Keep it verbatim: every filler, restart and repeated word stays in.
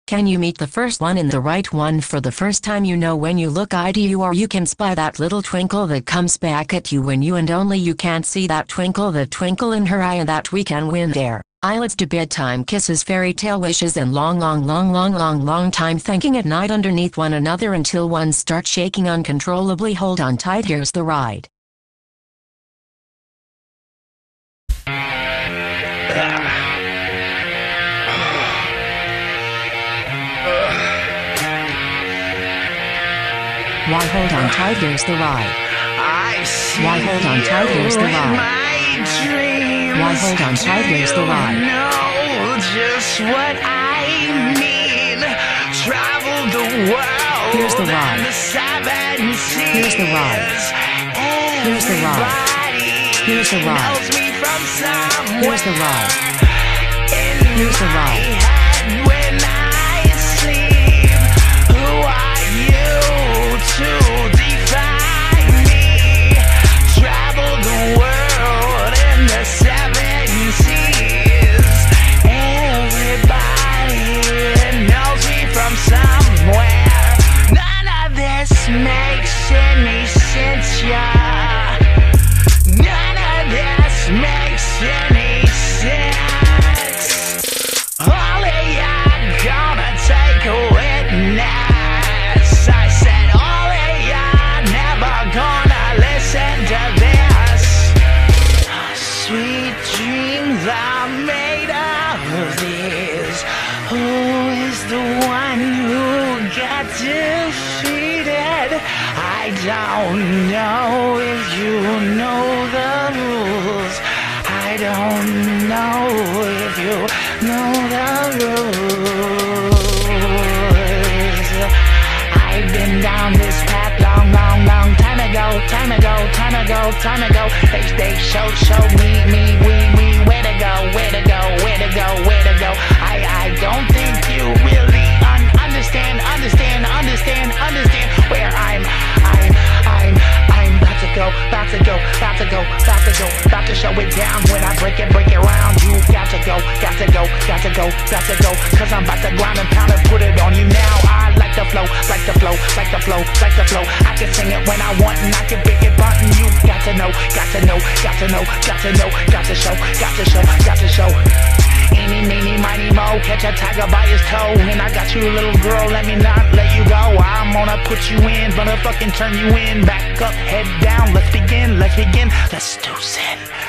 Can you meet the first one in the right one for the first time? You know when you look eye to you, or you can spy that little twinkle that comes back at you when you and only you can't see that twinkle, the twinkle in her eye, and that we can win there. Eyelids to bedtime kisses, fairy tale wishes, and long long long long long long time thinking at night underneath one another until one starts shaking uncontrollably. Hold on tight, here's the ride. Why hold on tight, here's the ride. Why hold on tight, here's the ride. Why hold on tight, here's the ride. Know just what I mean. Travel the world. Here's the ride. Here's the ride. Here's the ride. Here's the ride. Here's the ride. Here's the ride. When I sleep, who are you to define me? Travel the world in the seven seas. Everybody knows me from somewhere. None of this makes any sense, yeah. None of this makes any sense. All of ya gonna take a witness. I said all of ya never gonna listen to this. Sweet dreams are made of these. Who is the one who got defeated? I don't know if you know the rules. I don't know if you know the rules. I've been down this path long, long, long time ago, time ago, time ago, time ago. They, they showed, showed me, me, we, we, where to go, where to go, where to go, where to go. I, I don't think you really un understand, understand, understand, understand where I'm, I'm, I'm, I'm about to go, about to go, about to go, about to go, about to show it down. When I break it, break it round, you got to go, got to go, got to go, got to go. Cause I'm about to grind and pound and put it on you now. I like the flow, like the flow, like the flow, like the flow. I can sing it when I want and I can pick it button. You got to know, got to know, got to know, got to know, got to show, got to show, got to show. Eeny, meeny, miny, mo, catch a tiger by his toe. And I got you, little girl, let me not let you go. I'm gonna put you in, motherfucking turn you in. Back up, head down, let's begin, let's begin. Let's do sin.